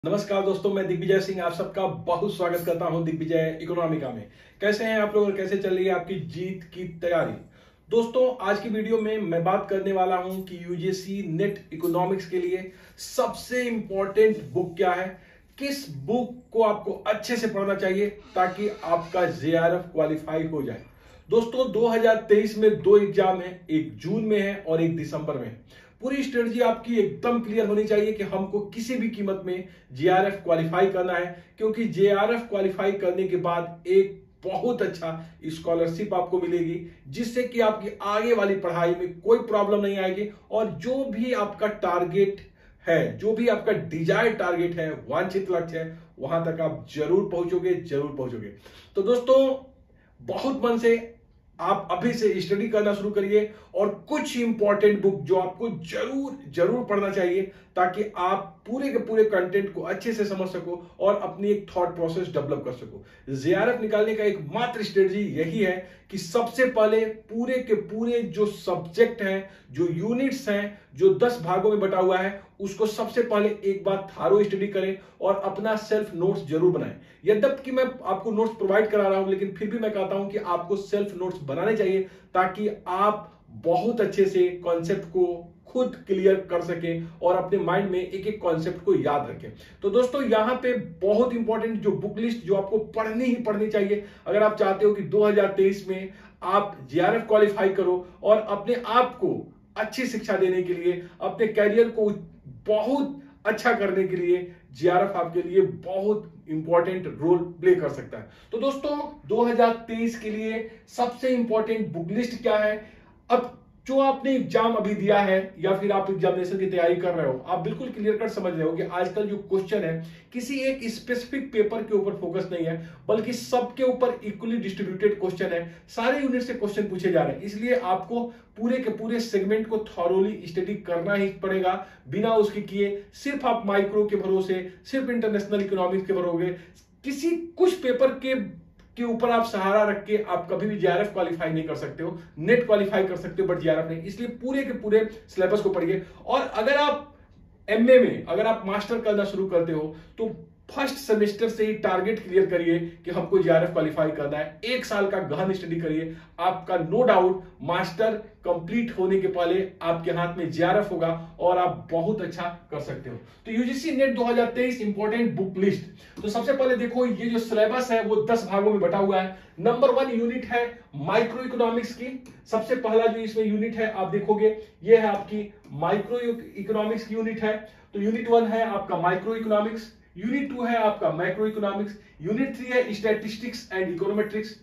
नमस्कार दोस्तों, मैं दिग्विजय सिंह आप सबका बहुत स्वागत करता हूं दिग्विजय इकोनॉमिका में। कैसे हैं आप लोग और कैसे चल रही है आपकी जीत की तैयारी। दोस्तों, आज की वीडियो में मैं बात करने वाला हूं कि यूजीसी नेट इकोनॉमिक्स के लिए सबसे इंपॉर्टेंट बुक क्या है, किस बुक को आपको अच्छे से पढ़ना चाहिए ताकि आपका जेआरएफ क्वालिफाई हो जाए। दोस्तों, 2023 में दो एग्जाम है, एक जून में है और एक दिसंबर में है। पूरी स्ट्रेटजी आपकी एकदम क्लियर होनी चाहिए कि हमको किसी भी कीमत में जेआरएफ क्वालिफाई करना है, क्योंकि जेआरएफ क्वालिफाई करने के बाद एक बहुत अच्छा स्कॉलरशिप आपको मिलेगी, जिससे कि आपकी आगे वाली पढ़ाई में कोई प्रॉब्लम नहीं आएगी और जो भी आपका टारगेट है, जो भी आपका डिजायर्ड टारगेट है, वांछित लक्ष्य है, वहां तक आप जरूर पहुंचोगे। तो दोस्तों, बहुत मन से आप अभी से स्टडी करना शुरू करिए और कुछ इंपॉर्टेंट बुक जो आपको जरूर पढ़ना चाहिए ताकि आप पूरे के पूरे कंटेंट को अच्छे से समझ सको और अपनी एक थॉट प्रोसेस डेवलप कर सको। जेआरएफ निकालने का एकमात्र स्ट्रेटजी यही है कि सबसे पहले पूरे के पूरे जो सब्जेक्ट हैं, जो यूनिट्स हैं, जो 10 भागों में बटा हुआ है, उसको सबसे पहले एक बार थारो स्टडी करें और अपना सेल्फ नोट्स जरूर बनाएं। यद्यपि कि मैं आपको नोट्स प्रोवाइड करा रहा हूं, लेकिन फिर भी मैं कहता हूं कि आपको सेल्फ नोट्स बनाने चाहिए ताकि आप बहुत अच्छे से कॉन्सेप्ट को खुद क्लियर कर सके और अपने माइंड में एक एक कॉन्सेप्ट को याद रखें। तो दोस्तों, यहां पे बहुत इंपॉर्टेंट जो बुक लिस्ट जो आपको पढ़नी चाहिए अगर आप चाहते हो कि 2023 में आप जेआरएफ क्वालिफाई करो और अपने आप को अच्छी शिक्षा देने के लिए, अपने कैरियर को बहुत अच्छा करने के लिए जेआरएफ आपके लिए बहुत इंपॉर्टेंट रोल प्ले कर सकता है। तो दोस्तों, 2023 के लिए सबसे इंपॉर्टेंट बुक लिस्ट क्या है। अब जो आपने एग्जाम अभी दिया है या फिर आप एग्जामिनेशन की तैयारी कर रहे हो, आप बिल्कुल क्लियर कट समझ रहे हो कि आजकल जो क्वेश्चन है किसी एक स्पेसिफिक पेपर के ऊपर फोकस नहीं है, बल्कि सबके ऊपर इक्वली डिस्ट्रीब्यूटेड क्वेश्चन है। सारे यूनिट से क्वेश्चन पूछे जा रहे हैं, इसलिए आपको पूरे के पूरे सेगमेंट को थॉरोली स्टडी करना ही पड़ेगा। बिना उसके किए सिर्फ आप माइक्रो के भरोसे, सिर्फ इंटरनेशनल इकोनॉमिक्स के भरोसे, किसी कुछ पेपर के ऊपर आप सहारा रख के आप कभी भी जेआरएफ क्वालिफाई नहीं कर सकते हो। नेट क्वालिफाई कर सकते हो बट जेआरएफ नहीं। इसलिए पूरे के पूरे सिलेबस को पढ़िए। और अगर आप एमए में, अगर आप मास्टर करना शुरू करते हो तो फर्स्ट सेमेस्टर से ही टारगेट क्लियर करिए कि हमको जेआरएफ क्वालिफाई करना है। एक साल का गहन स्टडी करिए। आपका नो डाउट मास्टर कंप्लीट होने के पहले आपके हाथ में जेआरएफ होगा और आप बहुत अच्छा कर सकते हो। तो UGC NET 2023 important book list. तो सबसे पहले देखो, ये जो सिलेबस है वो 10 भागों में बटा हुआ है। नंबर 1 यूनिट है माइक्रो इकोनॉमिक्स की। सबसे पहला जो इसमें यूनिट है आप देखोगे, ये है आपकी माइक्रो इकोनॉमिक्स की यूनिट है। तो यूनिट 1 है आपका माइक्रो इकोनॉमिक्स, यूनिट 2 है आपका मैक्रो इकोनॉमिक्स, यूनिट 3 है स्टैटिस्टिक्स एंड इकोनोमेट्रिक्स,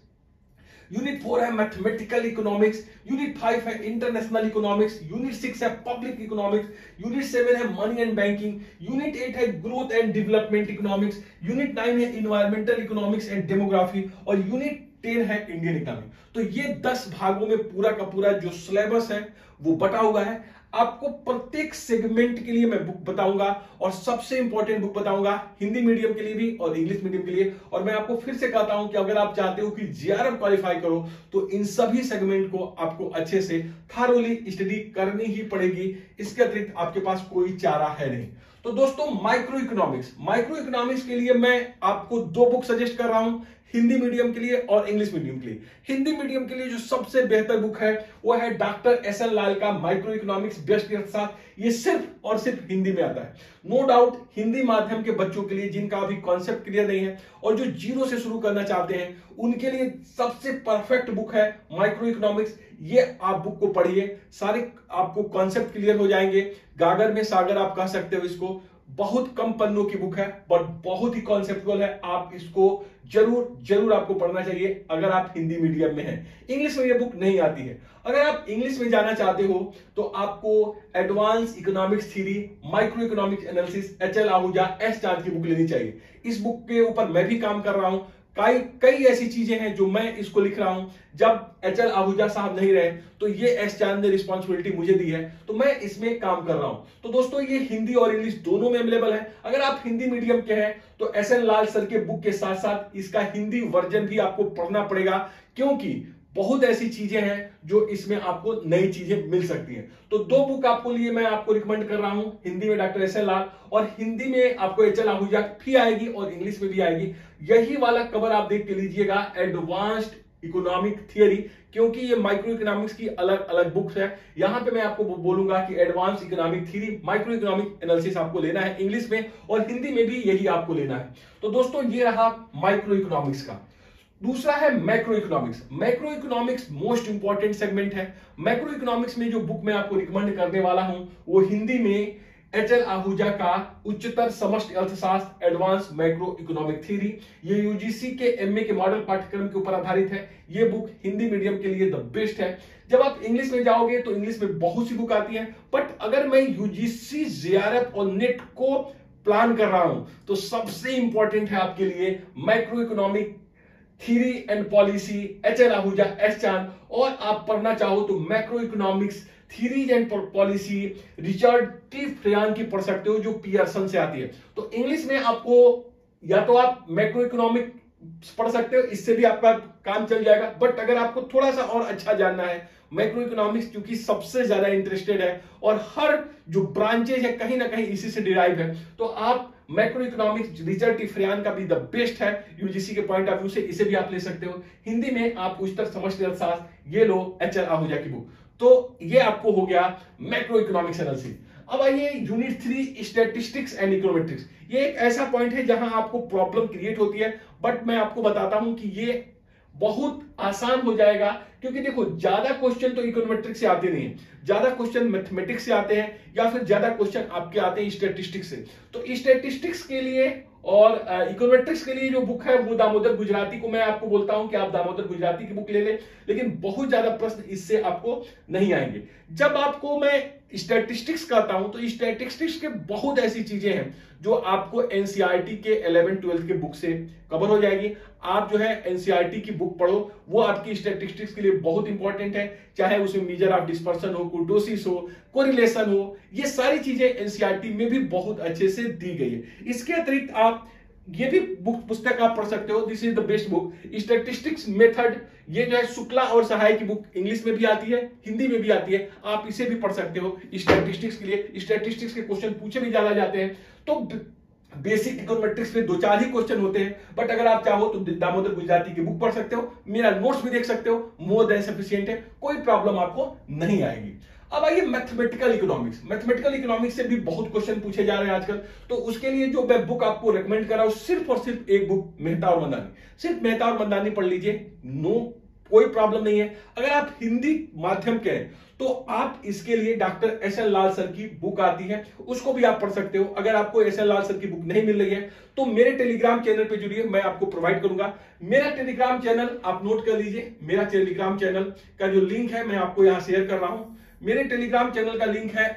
यूनिट 4 है मैथमेटिकल इकोनॉमिक्स, यूनिट 5 है इंटरनेशनल इकोनॉमिक्स, यूनिट 6 है पब्लिक इकोनॉमिक्स, यूनिट 7 है मनी एंड बैंकिंग, यूनिट 8 है growth and development economics, unit 9 है इन्वायरमेंटल इकोनॉमिक्स एंड डेमोग्राफी और यूनिट 10 है इंडियन इकोनॉमी। तो ये 10 भागों में पूरा का पूरा जो सिलेबस है वो बटा हुआ है। आपको प्रत्येक सेगमेंट के लिए मैं बुक बताऊंगा और सबसे इंपॉर्टेंट बुक बताऊंगा हिंदी मीडियम के लिए भी और इंग्लिश मीडियम के लिए। और मैं आपको फिर से कहता हूं कि अगर आप चाहते हो कि जेआरएफ क्वालिफाई करो तो इन सभी सेगमेंट को आपको अच्छे से थारोली स्टडी करनी ही पड़ेगी। इसके अतिरिक्त आपके पास कोई चारा है नहीं। तो दोस्तों, माइक्रो इकोनॉमिक्स के लिए मैं आपको 2 बुक सजेस्ट कर रहा हूं, हिंदी मीडियम के लिए और इंग्लिश मीडियम के लिए। हिंदी मीडियम के लिए जो सबसे बेहतर बुक है वो है डॉक्टर एस.एन. लाल का माइक्रो इकोनॉमिक्स बेस्ट अर्थशास्त्र। ये सिर्फ और सिर्फ हिंदी में आता है। नो डाउट हिंदी माध्यम के बच्चों के लिए जिनका अभी कॉन्सेप्ट क्लियर नहीं है और जो जीरो से शुरू करना चाहते हैं, उनके लिए सबसे परफेक्ट बुक है माइक्रो इकोनॉमिक्स। ये आप बुक को पढ़िए, सारे आपको कॉन्सेप्ट क्लियर हो जाएंगे। गागर में सागर आप कह सकते हो इसको। बहुत कम पन्नों की बुक है बट बहुत ही कॉन्सेप्चुअल है। आप इसको जरूर आपको पढ़ना चाहिए अगर आप हिंदी मीडियम में हैं। इंग्लिश में ये बुक नहीं आती है। अगर आप इंग्लिश में जाना चाहते हो तो आपको advance economics theory, micro economics analysis, H L. Ahuja, S. Chand की बुक लेनी चाहिए। इस बुक के ऊपर मैं भी काम कर रहा हूं। कई ऐसी चीजें हैं जो मैं इसको लिख रहा हूं। जब एच.एल. आहूजा साहब नहीं रहे तो ये एस. चांद ने रिस्पॉन्सिबिलिटी मुझे दी है, तो मैं इसमें काम कर रहा हूं। तो दोस्तों, ये हिंदी और इंग्लिश दोनों में अवेलेबल है। अगर आप हिंदी मीडियम के हैं तो एस.एन. लाल सर के बुक के साथ साथ इसका हिंदी वर्जन भी आपको पढ़ना पड़ेगा, क्योंकि बहुत ऐसी चीजें हैं जो इसमें आपको नई चीजें मिल सकती हैं। तो दो बुक आपको लिए मैं आपको रिकमेंड कर रहा हूं, हिंदी में डॉक्टर एस एन लाल और हिंदी में आपको एच एल आहूजा भी आएगी और इंग्लिश में भी आएगी। यही वाला कवर आप देख के लीजिएगा, एडवांस्ड इकोनॉमिक थियरी, क्योंकि ये माइक्रो इकोनॉमिक्स की अलग अलग बुक्स है। यहां पे मैं आपको बोलूंगा कि advance economic theory, micro economic analysis आपको लेना है इंग्लिश में और हिंदी में भी यही आपको लेना है। तो दोस्तों ये रहा माइक्रो इकोनॉमिक्स का। दूसरा है macro economics. Macro economics most important segment है। मैक्रो इकोनॉमिक्स में जो बुक मैं आपको रिकमेंड करने वाला हूं वो हिंदी में एच एल आहूजा का उच्चतर समष्टि अर्थशास्त्र एडवांस मैक्रो इकोनॉमिक थ्योरी, ये यूजीसी के एमए के मॉडल पाठ्यक्रम के ऊपर आधारित है। ये बुक हिंदी मीडियम के लिए द बेस्ट है। जब आप इंग्लिश में जाओगे तो इंग्लिश में बहुत सी बुक आती है, बट अगर मैं यूजीसी, जेआरएफ और नेट को प्लान कर रहा हूं तो सबसे इंपॉर्टेंट है आपके लिए macro economic theory and policy, H L Ahuja, S Chand. और आप पढ़ना चाहो तो macro economics theories and policy Richard T Froyen की पढ़ सकते हो, जो पियर्सन से आती है। तो इंग्लिश में आपको या तो आप मैक्रो इकोनॉमिक पढ़ सकते हो, इससे भी आपका काम चल जाएगा। बट अगर आपको थोड़ा सा और अच्छा जानना है मैक्रो इकोनॉमिक्स, क्योंकि सबसे ज्यादा इंटरेस्टेड है और हर जो ब्रांचेज है कहीं ना कहीं इसी से डिराइव है, तो आप macro economics Richard T Froyen का भी द बेस्ट है यूजीसी के पॉइंट ऑफ व्यू से, इसे भी आप ले सकते हो। हिंदी में आप उच्चतर समष्टि अर्थशास्त्र ये लो, एच एल आहूजा की बुक। तो ये आपको हो गया मैक्रो इकोनॉमिक्स एनालिसिस। अब आइए यूनिट 3 स्टैटिस्टिक्स एंड इकोनोमेट्रिक्स। ये एक ऐसा पॉइंट है जहां आपको प्रॉब्लम क्रिएट होती है, बट मैं आपको बताता हूं कि ये बहुत आसान हो जाएगा, क्योंकि देखो ज्यादा क्वेश्चन तो इकोनोमेट्रिक्स से आते नहीं है, ज्यादा क्वेश्चन मैथमेटिक्स से आते हैं या फिर ज्यादा क्वेश्चन आपके आते हैं स्टैटिस्टिक्स से। तो स्टैटिस्टिक्स के लिए और इकोनोमेट्रिक्स के लिए जो बुक है वो दामोदर गुजराती को मैं आपको बोलता हूं कि आप दामोदर गुजराती की बुक ले लें, लेकिन बहुत ज्यादा प्रश्न इससे आपको नहीं आएंगे। जब आपको मैं स्टैटिस्टिक्स कहता हूं तो स्टैटिस्टिक्स के बहुत ऐसी चीजें हैं जो आपको एनसीईआरटी के 11-12 के बुक से कवर हो जाएगी। आप जो है एनसीईआरटी की बुक पढ़ो, वो आपकी स्टैटिस्टिक्स के लिए बहुत इंपॉर्टेंट है, चाहे उसमें मेजर ऑफ डिस्पर्सन हो, कुर्टोसिस हो, कोरिलेशन हो, ये सारी चीजें एनसीईआरटी में भी बहुत अच्छे से दी गई है। इसके अतिरिक्त आप ये भी बुक पुस्तक आप पढ़ सकते हो, this is the best book, statistics method. ये जो है शुक्ला और सहाय की बुक इंग्लिश में भी आती है, हिंदी में भी आती है, आप इसे भी पढ़ सकते हो स्टैटिस्टिक्स के लिए। स्टैटिस्टिक्स के क्वेश्चन पूछे भी ज्यादा जाते हैं, तो बेसिक इकोनोमेट्रिक्स में 2-4 ही क्वेश्चन होते हैं, बट अगर आप चाहो तो दामोदर गुजराती की बुक पढ़ सकते हो, मेरा नोट्स भी देख सकते हो, मोर देन सफिशिएंट है, कोई प्रॉब्लम आपको नहीं आएगी। अब आइए मैथमेटिकल इकोनॉमिक्स। मैथमेटिकल इकोनॉमिक्स से भी बहुत क्वेश्चन पूछे जा रहे हैं आजकल, तो उसके लिए जो मैं बुक आपको रेकमेंड कर रहा हूं सिर्फ और सिर्फ एक बुक, मेहता और मंदानी। सिर्फ मेहता और मंदानी पढ़ लीजिए, नो कोई प्रॉब्लम नहीं है। अगर आप हिंदी माध्यम के हैं तो आप इसके लिए doctor S N Lal sir की बुक आती है, उसको भी आप पढ़ सकते हो। अगर आपको एस एन लाल सर की बुक नहीं मिल रही है तो मेरे टेलीग्राम चैनल पे जुड़िए, मैं आपको प्रोवाइड करूंगा। मेरा टेलीग्राम चैनल आप नोट कर लीजिए, मेरा टेलीग्राम चैनल का जो लिंक है मैं आपको यहां शेयर कर रहा हूं। मेरे टेलीग्राम चैनल का लिंक है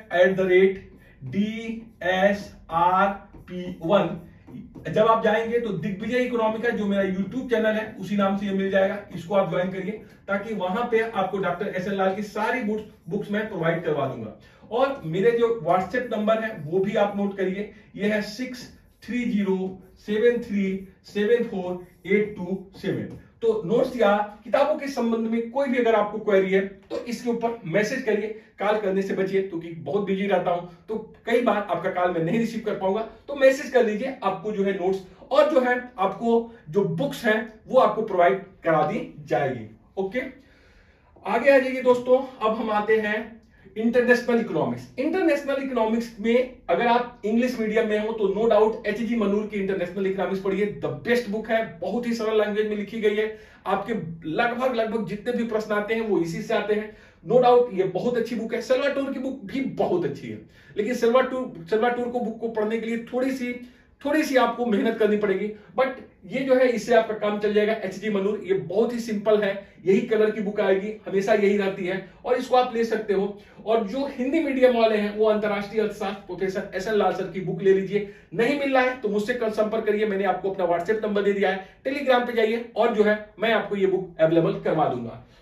@DSRP1। जब आप जाएंगे तो दिग्विजय इकोनॉमिका जो मेरा यूट्यूब चैनल है उसी नाम से ये मिल जाएगा, इसको आप ज्वाइन करिए, ताकि वहां पे आपको डॉक्टर एस एन लाल की सारी बुक्स मैं प्रोवाइड करवा दूंगा। और मेरे जो व्हाट्सएप नंबर है वो भी आप नोट करिए, ये है 6307374827। तो नोट्स या किताबों के संबंध में कोई भी अगर आपको क्वेरी है तो इसके ऊपर मैसेज करिए, कॉल करने से बचिए, क्योंकि बहुत बिजी रहता हूं तो कई बार आपका कॉल मैं नहीं रिसीव कर पाऊंगा। तो मैसेज कर लीजिए, आपको जो है नोट्स और जो है आपको जो बुक्स हैं वो आपको प्रोवाइड करा दी जाएगी। ओके, आगे आ जाइए दोस्तों। अब हम आते हैं इंटरनेशनल इकोनॉमिक्स। इंटरनेशनल इकोनॉमिक्स में अगर आप इंग्लिश मीडियम में हो तो नो डाउट एच.जी. मनूर की इंटरनेशनल इकोनॉमिक्स पढ़िए, द बेस्ट बुक है, बहुत ही सरल लैंग्वेज में लिखी गई है। आपके लगभग जितने भी प्रश्न आते हैं वो इसी से आते हैं, नो डाउट ये बहुत अच्छी बुक है। सेल्वाटोर की बुक भी बहुत अच्छी है, लेकिन सेल्वाटोर को बुक को पढ़ने के लिए थोड़ी सी आपको मेहनत करनी पड़ेगी, बट ये जो है इससे आपका काम चल जाएगा। एच.जी. मनूर ये बहुत ही सिंपल है, यही कलर की बुक आएगी, हमेशा यही रहती है और इसको आप ले सकते हो। और जो हिंदी मीडियम वाले हैं वो अंतरराष्ट्रीय अर्थशास्त्र professor S N Lal sir की बुक ले लीजिए। नहीं मिल रहा है तो मुझसे कल संपर्क करिए, मैंने आपको अपना व्हाट्सएप नंबर दे दिया है, टेलीग्राम पे जाइए और जो है मैं आपको ये बुक अवेलेबल करवा दूंगा।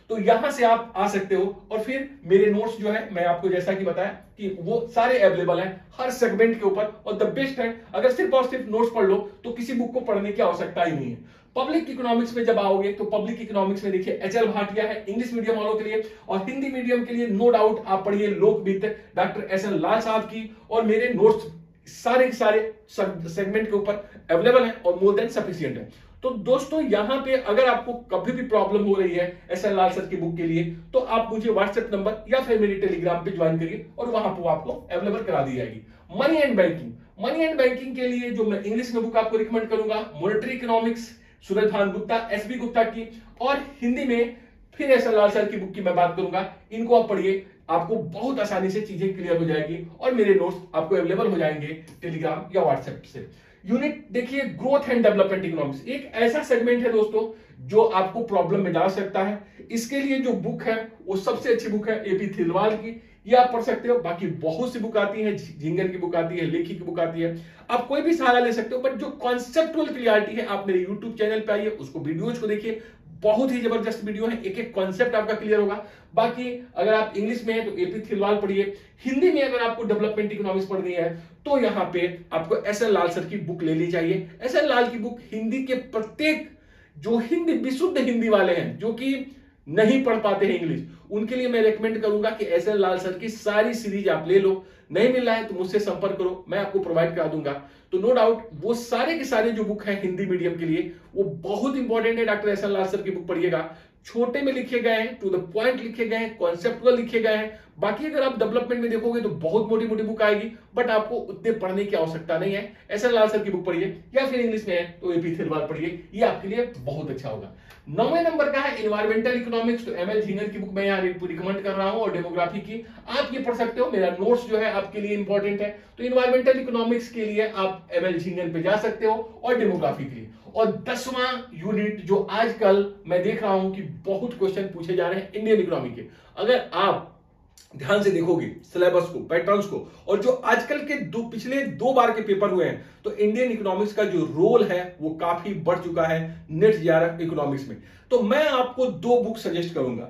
तो यहां से आप आ सकते हो और फिर मेरे नोट्स जो है मैं आपको जैसा कि बताया कि वो सारे अवेलेबल हैं हर सेगमेंट के ऊपर। और द बेस्ट है, अगर सिर्फ और सिर्फ नोट्स पढ़ लो तो किसी बुक को पढ़ने की आवश्यकता ही नहीं है। पब्लिक इकोनॉमिक्स में जब आओगे तो पब्लिक इकोनॉमिक्स में देखिए एचएल भाटिया है इंग्लिश मीडियम वालों के लिए, और हिंदी मीडियम के लिए नो डाउट आप पढ़िए लोकवित्त डॉक्टर एसएन लाल साहब की, और मेरे नोट्स सारे के सारे सेगमेंट के ऊपर अवेलेबल है और मोर देन सफिशिएंट है। तो दोस्तों यहां पे अगर आपको कभी भी प्रॉब्लम हो रही है एसएन लाल सर की बुक के लिए तो आप मुझे व्हाट्सएप नंबर या फिर मेरी टेलीग्राम पे ज्वाइन करिए और वहां पर आपको अवेलेबल करा दी जाएगी। Money and banking, money and banking के लिए जो मैं इंग्लिश में बुक आपको रिकमेंड करूंगा मॉनेटरी इकोनॉमिक्स सूरज भान गुप्ता एसबी गुप्ता की, और हिंदी में फिर एसएन लाल सर की बुक की मैं बात करूंगा। इनको आप पढ़िए, आपको बहुत आसानी से चीजें क्लियर हो जाएगी और मेरे नोट्स आपको अवेलेबल हो जाएंगे टेलीग्राम या व्हाट्सएप से। यूनिट देखिए ग्रोथ एंड डेवलपमेंट इकोनॉमिक्स, एक ऐसा सेगमेंट है दोस्तों जो आपको प्रॉब्लम में डाल सकता है। इसके लिए जो बुक है वो सबसे अच्छी बुक है एपी थिलवाल की, ये आप पढ़ सकते हो। बाकी बहुत सी बुक आती है, झिंगन की बुक आती है, लेखी की बुक आती है, आप कोई भी सहारा ले सकते हो। बट जो कॉन्सेप्टुअल क्लियरिटी है आप मेरे यूट्यूब चैनल पे आइए, उसको वीडियोज को देखिए, बहुत ही जबरदस्त वीडियो है, एक एक कॉन्सेप्ट आपका क्लियर होगा। बाकी अगर आप इंग्लिश में है तो एपी थिलवाल पढ़िए, हिंदी में अगर आपको डेवलपमेंट इकोनॉमिक्स पढ़नी है तो यहाँ पे आपको एसएन लाल सर की बुक ले ली चाहिए। एसएन लाल की बुक हिंदी के प्रत्येक जो हिंदी विशुद्ध हिंदी वाले हैं जो कि नहीं पढ़ पाते हैं इंग्लिश, उनके लिए मैं रेकमेंड करूंगा कि एसएन लाल सर की सारी सीरीज आप ले लो। नहीं मिल रहा है तो मुझसे संपर्क करो, मैं आपको प्रोवाइड करा दूंगा। तो नो डाउट वो सारे के सारे जो बुक है हिंदी मीडियम के लिए वो बहुत इंपॉर्टेंट है। डॉक्टर एसएन लाल सर की बुक पढ़िएगा, छोटे में लिखे गए हैं, टू द पॉइंट लिखे गए हैं, कॉन्सेप्टुअल लिखे गए हैं। बाकी अगर आप डेवलपमेंट में देखोगे तो बहुत मोटी मोटी बुक आएगी, बट आपको उतने पढ़ने की आवश्यकता नहीं है। एसएन लाल सर की बुक पढ़िए या फिर इंग्लिश में है तो एपी थिलवाल पढ़िए, ये आपके लिए बहुत अच्छा होगा। 9वें नंबर का है एनवायरमेंटल इकोनॉमिक्स, तो एमएल झिंगन की बुक मैं यहाँ रिकमेंड कर रहा हूँ, और डेमोग्राफी की आप ये पढ़ सकते हो। मेरा नोट्स जो है आपके लिए इंपॉर्टेंट है, तो एनवायरमेंटल इकोनॉमिक्स के लिए आप एमएल झिंगन पे जा सकते हो, और डेमोग्राफी के लिए। और 10वां यूनिट जो आजकल मैं देख रहा हूं कि बहुत क्वेश्चन पूछे जा रहे हैं इंडियन इकोनॉमी के, अगर आप ध्यान से देखोगे सिलेबस को, पैटर्न्स को, और जो आजकल के पिछले 2 बार के पेपर हुए हैं, तो इंडियन इकोनॉमिक्स का जो रोल है वो काफी बढ़ चुका है नेट जेआरएफ इकोनॉमिक्स में। तो मैं आपको 2 बुक सजेस्ट करूंगा।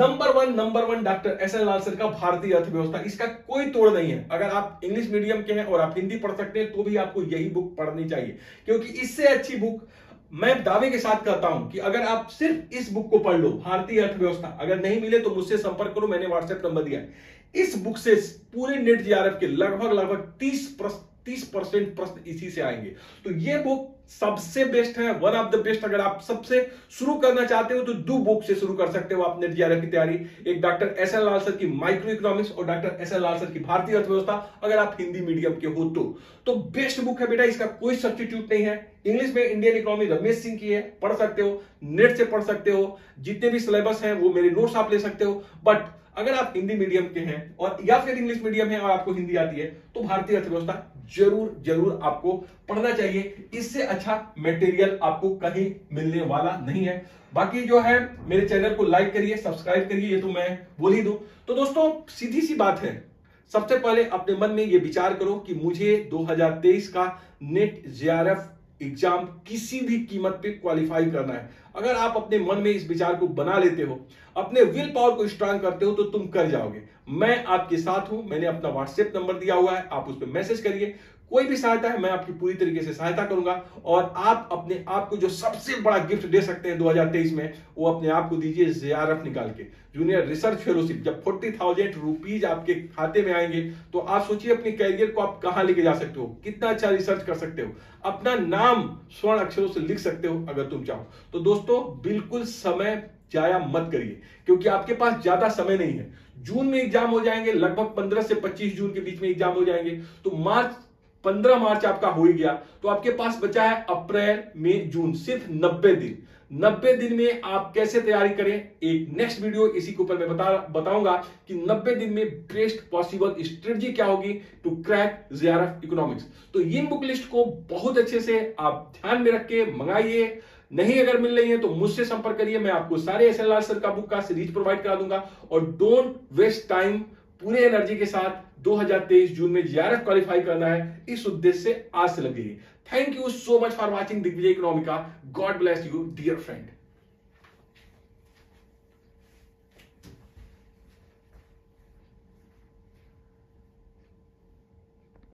Number one doctor S N Lal sir का भारतीय अर्थव्यवस्था, इसका कोई तोड़ नहीं है। अगर आप इंग्लिश मीडियम के हैं और आप हिंदी पढ़ सकते हैं तो भी आपको यही बुक पढ़नी चाहिए, क्योंकि इससे अच्छी बुक मैं दावे के साथ कहता हूं कि अगर आप सिर्फ इस बुक को पढ़ लो, भारतीय अर्थव्यवस्था, अगर नहीं मिले तो मुझसे संपर्क करो, मैंने व्हाट्सएप नंबर दिया है। इस बुक से पूरे नेट जेआरएफ के लगभग 30% प्रश्न इसी से आएंगे। तो ये बुक सबसे बेस्ट है, वन ऑफ द बेस्ट। अगर आप सबसे शुरू करना चाहते हो तो 2 बुक से शुरू कर सकते हो आप नेट जेआरएफ की तैयारी। एक डॉक्टर एसएन लाल सर की माइक्रो इकोनॉमिक्स और डॉक्टर एसएन लाल सर की भारतीय अर्थव्यवस्था, अगर आप हिंदी मीडियम के हो तो बेस्ट बुक है बेटा, इसका कोई सब्स्टिट्यूट नहीं है। इंग्लिश में इंडियन इकोनॉमी रमेश सिंह की है, पढ़ सकते हो, नेट से पढ़ सकते हो, जितने भी सिलेबस है वो मेरे नोट्स आप ले सकते हो। बट अगर आप हिंदी मीडियम के हैं और या फिर इंग्लिश मीडियम है और आपको हिंदी आती है तो भारतीय अर्थव्यवस्था जरूर आपको पढ़ना चाहिए। इससे अच्छा मटेरियल आपको कहीं मिलने वाला नहीं है। बाकी जो है मेरे चैनल को लाइक करिए, सब्सक्राइब करिए, ये तो मैं बोल ही दूं। तो दोस्तों सीधी सी बात है, सबसे पहले अपने मन में ये विचार करो कि मुझे 2023 का नेट जेआरएफ एग्जाम किसी भी कीमत पे क्वालिफाई करना है। अगर आप अपने मन में इस विचार को बना लेते हो, अपने विल पावर को स्ट्रांग करते हो, तो तुम कर जाओगे। मैं आपके साथ हूं, मैंने अपना व्हाट्सएप नंबर दिया हुआ है, आप उस पर मैसेज करिए। कोई भी सहायता है मैं आपकी पूरी तरीके से सहायता करूंगा, और आप अपने आप को जो सबसे बड़ा गिफ्ट दे सकते हैं 2023 में, वो अपने आप को दीजिए जेआरएफ निकाल के, जूनियर रिसर्च फेलोशिप। जब 40,000 रुपीज आपके खाते में आएंगे तो आप सोचिए अपने कैरियर को आप कहां लेके जा सकते हो, कितना अच्छा रिसर्च कर सकते हो, अपना नाम स्वर्ण अक्षरों से लिख सकते हो अगर तुम चाहो। तो दोस्तों बिल्कुल समय जाया मत करिए, क्योंकि आपके पास ज्यादा समय नहीं है। जून में एग्जाम हो जाएंगे, लगभग 15 से 25 जून के बीच में एग्जाम हो जाएंगे, तो 15 मार्च आपका हो ही गया, तो आपके पास बचा है अप्रैल मई जून, सिर्फ 90 दिन। 90 दिन में आप कैसे तैयारी करें, एक नेक्स्ट वीडियो इसी के ऊपर मैं बताऊंगा कि 90 दिन में बेस्ट पॉसिबल स्ट्रेटजी क्या होगी टू क्रैक जेआरएफ इकोनॉमिक्स। तो इन बुक लिस्ट को बहुत अच्छे से आप ध्यान में रख के मंगाइए। नहीं अगर मिल रही है तो मुझसे संपर्क करिए, मैं आपको सारे एसएन लाल सर का बुक का सीरीज प्रोवाइड करा दूंगा। और डोंट वेस्ट टाइम, पूरे एनर्जी के साथ 2023 जून में जेआरएफ क्वालिफाई करना है, इस उद्देश्य से आज से लग गई। Thank you so much for watching Digvijay Economica. God bless you dear friend.